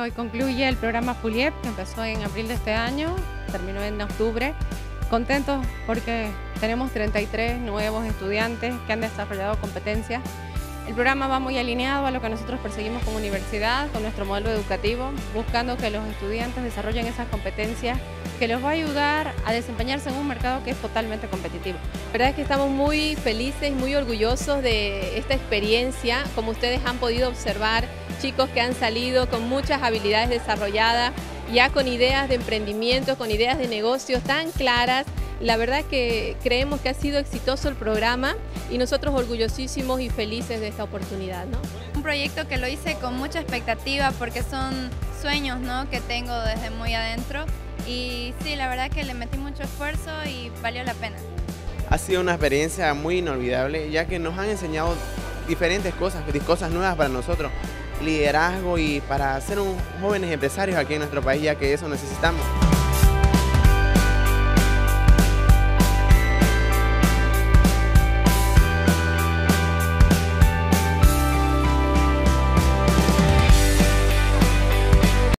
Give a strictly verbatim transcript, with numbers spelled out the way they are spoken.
hoy concluye el programa FULIEP, que empezó en abril de este año, terminó en octubre. Contentos porque tenemos treinta y tres nuevos estudiantes que han desarrollado competencias. El programa va muy alineado a lo que nosotros perseguimos como universidad, con nuestro modelo educativo, buscando que los estudiantes desarrollen esas competencias que los va a ayudar a desempeñarse en un mercado que es totalmente competitivo. La verdad es que estamos muy felices y muy orgullosos de esta experiencia. Como ustedes han podido observar, chicos que han salido con muchas habilidades desarrolladas, ya con ideas de emprendimiento, con ideas de negocios tan claras. La verdad es que creemos que ha sido exitoso el programa y nosotros orgullosísimos y felices de esta oportunidad, ¿no? Un proyecto que lo hice con mucha expectativa porque son sueños, ¿no?, que tengo desde muy adentro, y sí, la verdad que le metí mucho esfuerzo y valió la pena. Ha sido una experiencia muy inolvidable, ya que nos han enseñado diferentes cosas, cosas nuevas para nosotros, liderazgo y para ser un jóvenes empresarios aquí en nuestro país, ya que eso necesitamos.